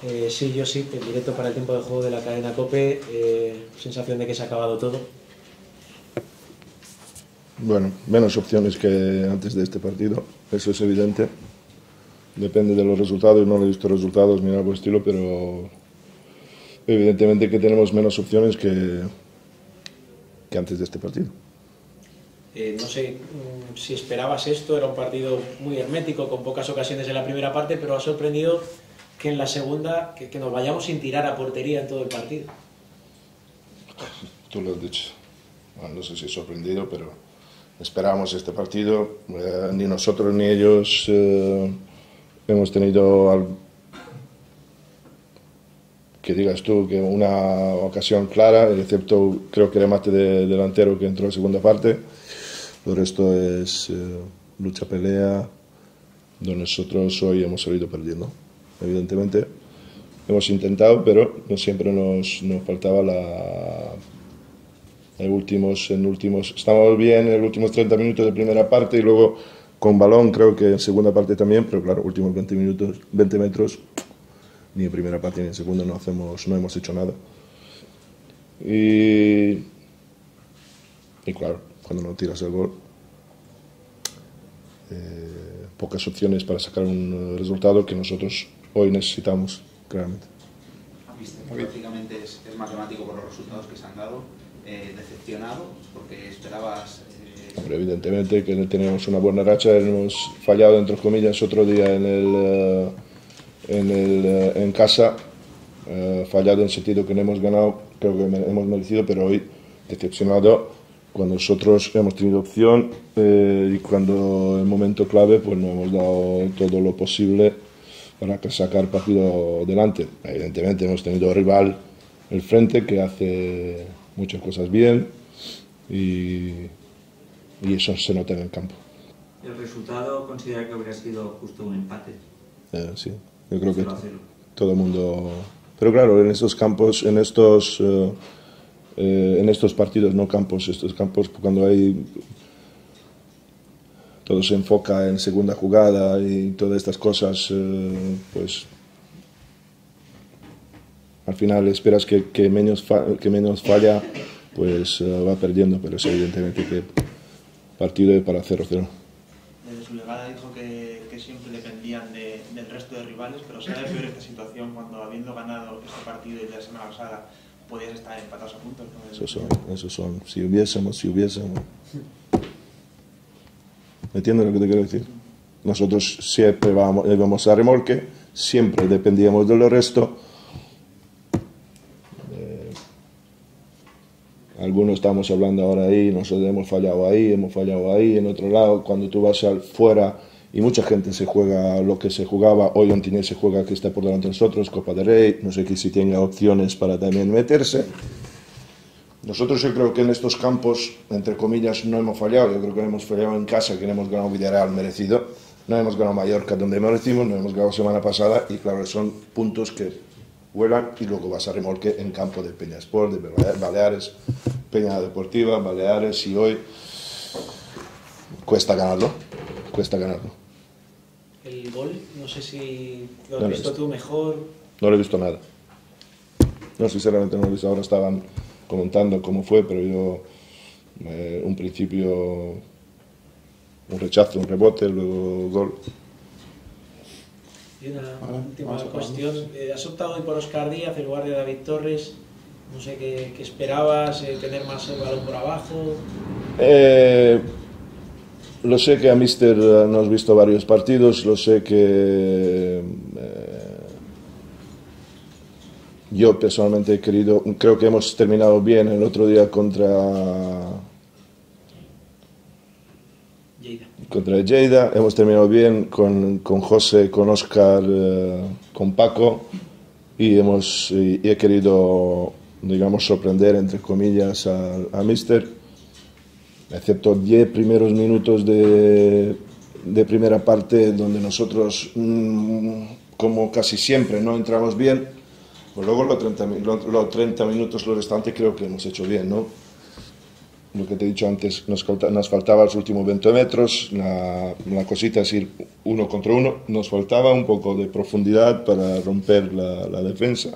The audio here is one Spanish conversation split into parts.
Sí, yo sí, en directo para el tiempo de juego de la cadena COPE, sensación de que se ha acabado todo. Bueno, menos opciones que antes de este partido, eso es evidente. Depende de los resultados, no he visto resultados ni nada por el estilo, pero evidentemente que tenemos menos opciones que antes de este partido. No sé si esperabas esto, era un partido muy hermético, con pocas ocasiones en la primera parte, pero ha sorprendido que en la segunda, que nos vayamos sin tirar a portería en todo el partido. Tú lo has dicho. Bueno, no sé si he sorprendido, pero esperábamos este partido. Ni nosotros ni ellos hemos tenido, que digas tú, que una ocasión clara, excepto creo que el remate de delantero que entró en segunda parte. Lo resto es lucha, pelea, donde nosotros hoy hemos salido perdiendo. Evidentemente hemos intentado, pero no siempre nos faltaba estábamos bien en los últimos 30 minutos de primera parte y luego con balón creo que en segunda parte también, pero claro, últimos 20 metros, ni en primera parte ni en segunda no hemos hecho nada. Y claro, cuando no tiras el gol, pocas opciones para sacar un resultado que nosotros hoy necesitamos, claramente. Prácticamente es matemático por los resultados que se han dado. ¿Decepcionado? Porque esperabas... Hombre, evidentemente que tenemos una buena racha, hemos fallado entre comillas otro día en casa, fallado en el sentido que no hemos ganado, creo que hemos merecido, pero hoy decepcionado cuando nosotros hemos tenido opción y cuando en el momento clave pues no hemos dado todo lo posible para sacar partido delante. Evidentemente hemos tenido rival el frente que hace muchas cosas bien y eso se nota en el campo. ¿El resultado considera que habría sido justo un empate? Sí, yo creo que todo el mundo... Pero claro, en estos campos, en estos partidos, no campos, estos campos cuando hay... Todo se enfoca en segunda jugada y todas estas cosas, pues al final esperas que menos falla, pues va perdiendo, pero es evidentemente que partido es para 0-0. Desde su llegada dijo que siempre dependían del resto de rivales, pero ¿será peor esta situación cuando, habiendo ganado este partido y la semana pasada, podías estar empatados a puntos? ¿No? Esos son, si hubiésemos. ¿Me entiendes lo que te quiero decir? Nosotros siempre íbamos a remolque, siempre dependíamos del resto. Algunos estamos hablando ahora ahí, nosotros hemos fallado ahí, en otro lado. Cuando tú vas fuera y mucha gente se juega lo que se jugaba, hoy Ontinyent se juega que está por delante de nosotros, Copa del Rey, no sé si tenga opciones para también meterse. Nosotros yo creo que en estos campos, entre comillas, no hemos fallado. Yo creo que hemos fallado en casa, que no hemos ganado Villarreal merecido, no hemos ganado Mallorca donde merecimos, no hemos ganado semana pasada y claro, son puntos que vuelan y luego vas a remolque en campo de Peñasport, de Baleares, Peña Deportiva, Baleares y hoy cuesta ganarlo. El gol, no sé si lo has visto tú mejor. No lo he visto nada. No, sinceramente no lo he visto. Ahora estaban comentando cómo fue, pero yo un principio, un rechazo, un rebote, luego gol. Y una última cuestión, has optado hoy por Óscar Díaz en lugar de David Torres, no sé qué esperabas, tener más el balón por abajo. Lo sé que a Mister no has visto varios partidos, lo sé que yo personalmente creo que hemos terminado bien el otro día contra Lleida, hemos terminado bien con José, con Óscar, con Paco y he querido, digamos, sorprender, entre comillas, a Mister, excepto 10 primeros minutos de primera parte donde nosotros, como casi siempre, no entramos bien, pues luego los 30 minutos, los restantes creo que hemos hecho bien, ¿no? lo que te he dicho antes, nos faltaba los últimos 20 metros, la cosita es ir 1 contra 1, nos faltaba un poco de profundidad para romper la defensa.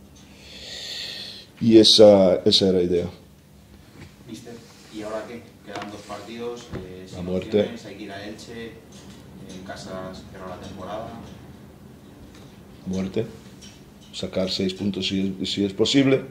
Y esa era la idea. Mister, ¿y ahora qué? Quedan 2 partidos, La muerte. hay que ir a Elche, en casa cierra la temporada. Muerte, sacar 6 puntos si es posible,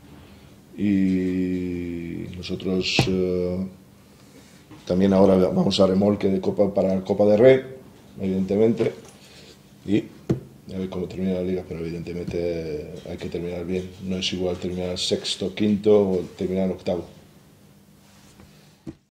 y nosotros también ahora vamos a remolque de Copa para la Copa del Rey, evidentemente, y a ver cómo termina la liga, pero evidentemente hay que terminar bien, no es igual terminar sexto, quinto o terminar octavo.